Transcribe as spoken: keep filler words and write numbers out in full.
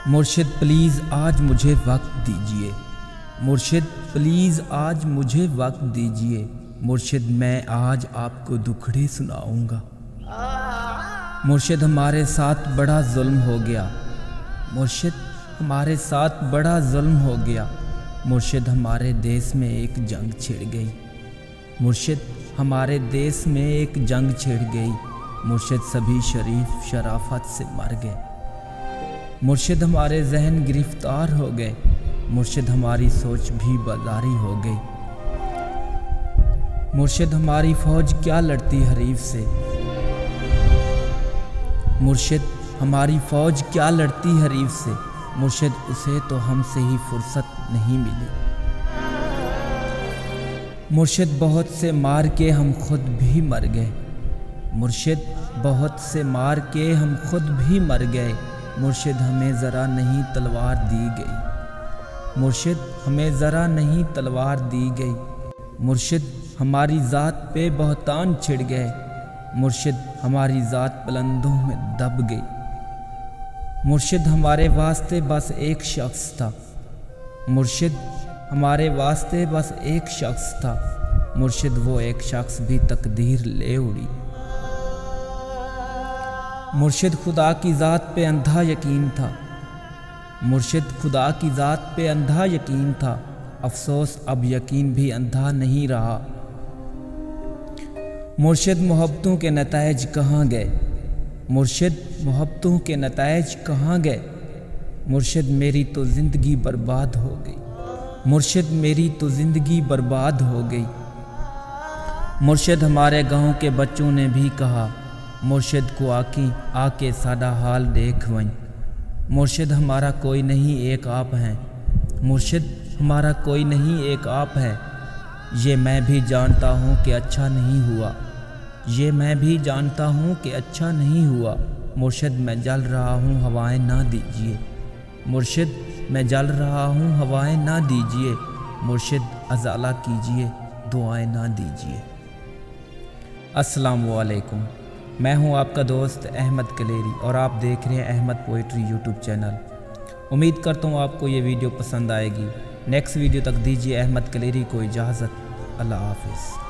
مرشد پلیز آج مجھے وقت دیجئے، مرشد پلیز آج مجھے وقت دیجئے، مرشد میں آج آپ کو دکھڑے سناؤں گا۔ مرشد ہمارے ساتھ بڑا ظلم ہو گیا، مرشد ہمارے ساتھ بڑا ظلم ہو گیا، مرشد ہمارے دیس میں ایک جنگ چھڑ گئی، مرشد ہمارے دیس میں ایک جنگ چھڑ گئی، مرشد سبھی شریف شرافت سے مر گئے، مرشد ہمارے ذہن گرفتار ہو گئے، مرشد ہماری سوچ بھی بازاری ہو گئی، مرشد ہماری فوج کیا لڑتی حریف سے، مرشد ہماری فوج کیا لڑتی حریف سے، مرشد اسے تو ہم سے ہی فرصت نہیں ملی، مرشد بہت سے مار کے ہم خود بھی مر گئے، مرشد بہت سے مار کے ہم خود بھی مر گئے، مرشد ہمیں ذرا نہیں تلوار دی گئی، مرشد ہمیں ذرا نہیں تلوار دی گئی، مرشد ہماری ذات پہ بہتان چھڑ گئے، مرشد ہماری ذات بلندوں میں دب گئی، مرشد ہمارے واسطے بس ایک شخص تھا، مرشد ہمارے واسطے بس ایک شخص تھا، مرشد وہ ایک شخص بھی تقدیر لے اڑی، مرشد خدا کی ذات پہ اندھا یقین تھا، مرشد خدا کی ذات پہ اندھا یقین تھا، افسوس اب یقین بھی اندھا نہیں رہا، مرشد محبتوں کے نتائج کہاں گئے، مرشد محبتوں کے نتائج کہاں گئے، مرشد میری تو زندگی برباد ہو گئی، مرشد میری تو زندگی برباد ہو گئی، مرشد ہمارے گاؤں کے بچوں نے بھی کہا، مرشد کو آکیں آ کے سادہ حال دیکھ ویں، مرشد ہمارا کوئی نہیں ایک آپ ہیں، مرشد ہمارا کوئی نہیں ایک آپ ہے، یہ میں بھی جانتا ہوں کہ اچھا نہیں ہوا، یہ میں بھی جانتا ہوں کہ اچھا نہیں ہوا، مرشد میں جل رہا ہوں ہوائیں نہ دیجیے، مرشد میں جل رہا ہوں ہوائیں نہ دیجیے، مرشد ازالہ کیجیے دعائیں نہ دیجیے۔ السلام علیکم، میں ہوں آپ کا دوست احمد کلیری اور آپ دیکھ رہے ہیں احمد پوئٹری یوٹیوب چینل۔ امید کرتا ہوں آپ کو یہ ویڈیو پسند آئے گی۔ نیکسٹ ویڈیو تک دیجیے احمد کلیری کو اجازت۔ اللہ حافظ۔